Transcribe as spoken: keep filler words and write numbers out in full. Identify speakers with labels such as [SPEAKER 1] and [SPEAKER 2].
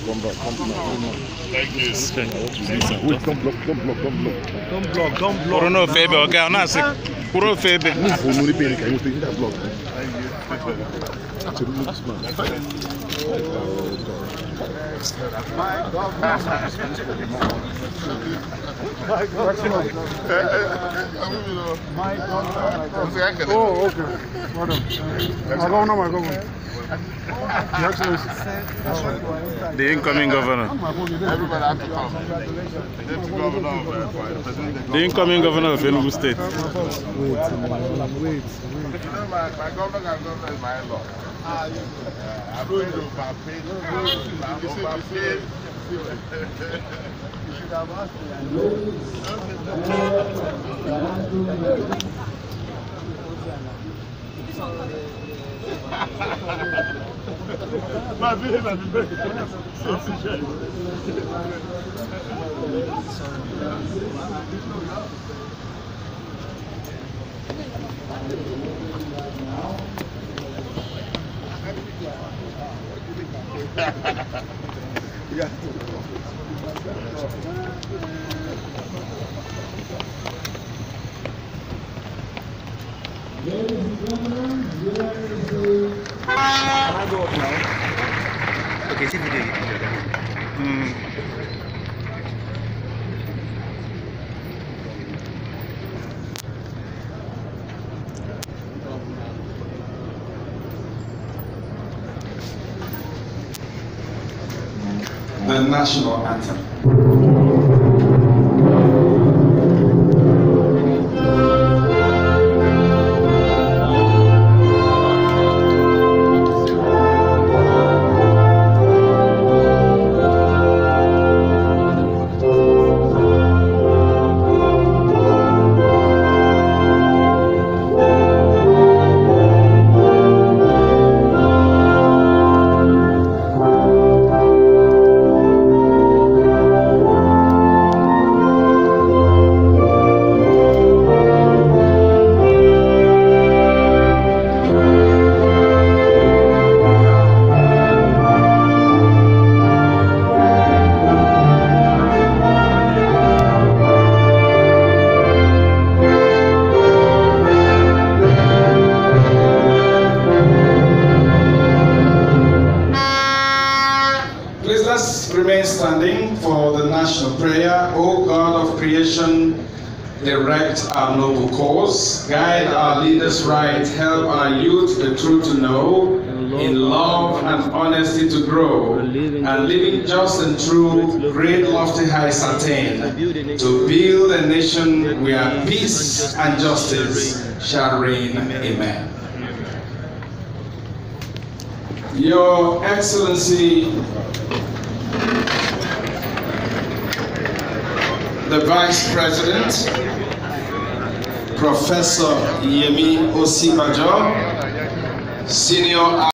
[SPEAKER 1] Come back, come back.
[SPEAKER 2] Thank you.
[SPEAKER 1] Wait, don't block, don't block, don't block.
[SPEAKER 3] Don't block, don't block.
[SPEAKER 2] Puro no febe, okay? I'm not sick. Puro febe.
[SPEAKER 1] Move for no repair, can you stay in that block? Actually, look smart.
[SPEAKER 3] My God. My God. My God. Oh, okay. Madam. My governor, my governor. Your Excellency.
[SPEAKER 2] The incoming governor.
[SPEAKER 4] Everybody has to come.
[SPEAKER 2] The incoming governor of Enugu State.
[SPEAKER 3] Wait, wait, wait.
[SPEAKER 4] My, my governor and governor is my in-law. I'm going to overpay. Overpay. You should have asked
[SPEAKER 3] My video has been very yeah.
[SPEAKER 5] Can I go up now? Okay, see video.
[SPEAKER 2] Mm.
[SPEAKER 6] The national anthem. Remain standing for the national prayer. O God of creation, direct our noble course, guide our leaders right, help our youth the truth to know, in love and honesty to grow, and living just and true, great lofty heights attain, to build a nation where peace and justice shall reign. Amen. Your Excellency, the Vice President, Professor Yemi Osinbajo, Senior